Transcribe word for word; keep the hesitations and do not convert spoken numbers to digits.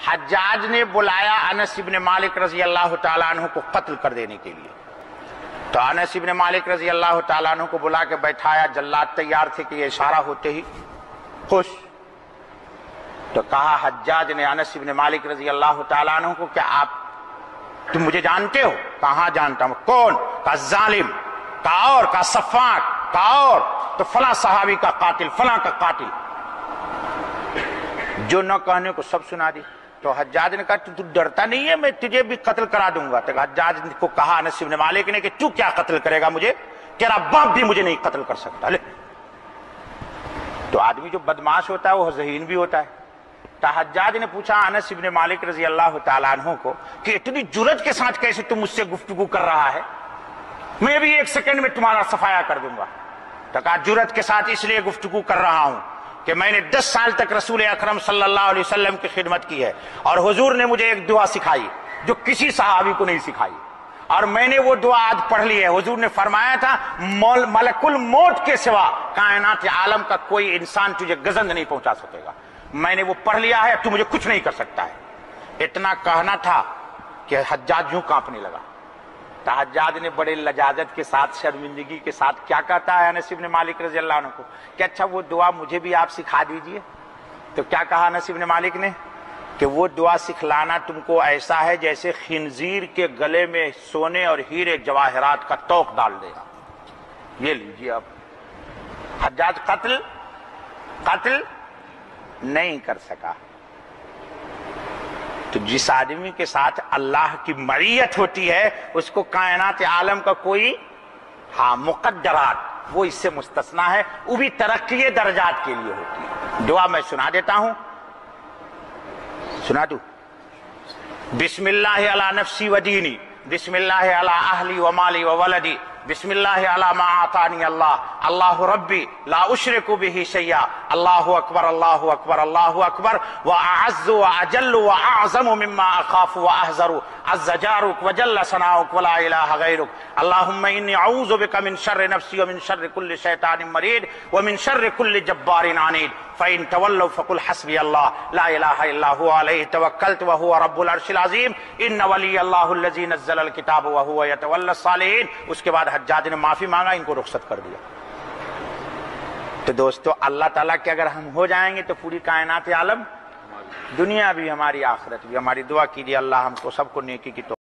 حجاج نے بلایا انس ابن مالک رضی اللہ تعالیٰ عنہ کو قتل کر دینے کے لیے. تو انس ابن مالک رضی اللہ تعالیٰ عنہ کو بلا کے بیٹھایا. جلاد تیار تھے کہ یہ اشارہ ہوتے ہی خوش. تو کہا حجاج نے انس ابن مالک رضی اللہ تعالیٰ عنہ کو کہ آپ تم مجھے جانتے ہو؟ کہاں جانتا ہوں. کون؟ کہا ظالم. کہا اور؟ کہا صفاق. کہا اور؟ تو فلاں صحابی کا قاتل، فلاں کا قاتل. جو نہ کہنے کو سب سنا دی. تو حجاج نے کہا تو ڈرتا نہیں ہے میں تجھے بھی قتل کرا دوں گا. تو حجاج کو کہا انس بن مالک نے کہ تو کیا قتل کرے گا مجھے؟ تیرا باپ بھی مجھے نہیں قتل کر سکتا. لے. تو آدمی جو بدماش ہوتا ہے وہ ذہین بھی ہوتا ہے. تو حجاج نے پوچھا انس بن مالک رضی اللہ تعالیٰ عنہ کو کہ اتنی جرأت کے ساتھ کیسے تم مجھ سے گفتگو کر رہا ہے؟ میں بھی ایک سیکنڈ میں تمہارا صفایا کر دوں گا. تو کہا جرأت کے ساتھ اس لیے گفتگو کر رہا ہوں کہ میں نے دس سال تک رسول اکرم صلی اللہ علیہ وسلم کی خدمت کی ہے اور حضور نے مجھے ایک دعا سکھائی جو کسی صحابی کو نہیں سکھائی، اور میں نے وہ دعا آج پڑھ لی ہے. حضور نے فرمایا تھا ملک الموت کے سوا کائنات عالم کا کوئی انسان تجھے گزند نہیں پہنچا سکے گا. میں نے وہ پڑھ لیا ہے، تو مجھے کچھ نہیں کر سکتا ہے. اتنا کہنا تھا کہ حجاج یوں کانپنے لگا. تو حجاج نے بڑے لجاجت کے ساتھ، شرمندگی کے ساتھ کیا کہتا ہے انس بن مالک رضی اللہ عنہ کو کہ اچھا وہ دعا مجھے بھی آپ سکھا دیجئے. تو کیا کہا انس بن مالک نے کہ وہ دعا سکھلانا تم کو ایسا ہے جیسے خنزیر کے گلے میں سونے اور ہیرے جواہرات کا توق ڈال دینا. یہ لیجئے. اب حجاج قتل قتل نہیں کر سکا. تو جس آدمی کے ساتھ اللہ کی معیت ہوتی ہے اس کو کائنات عالم کا کوئی ہاں مقدرات وہ اس سے مستثنا ہے، وہ بھی ترقی درجات کے لیے ہوتی ہے. دعا میں سنا دیتا ہوں، سنا دوں. بسم اللہ علی نفسی و دینی، بسم اللہ علی اہلی و مالی و ولدی، بسم اللہ علی ما آتانی اللہ، اللہ ربی لا اشرک بہ شیئا، اللہ اکبر اللہ اکبر اللہ اکبر، واعز واجل واعظم مما اخاف واحذر، عز جارک وجل ثناؤک ولا الہ غیرک، اللہم انی اعوذ بک من شر نفسی ومن شر کل شیطان مرید ومن شر کل جبار عنید، فإن تولوا فقل حسبی اللہ لا الہ الا هو علیہ توکلت وهو رب العرش العظیم ان ولی اللہ الذی نزل الکتاب وهو یتولی الصالحین. اس کے بعد حجاج نے معافی مانگا، ان کو رخصت کر دیا. تو دوستو اللہ تعالیٰ کے اگر ہم ہو جائیں گے تو پوری کائنات عالم، دنیا بھی ہماری، آخرت بھی ہماری. دعا کیجیے اللہ ہم کو سب کو نیکی کی تو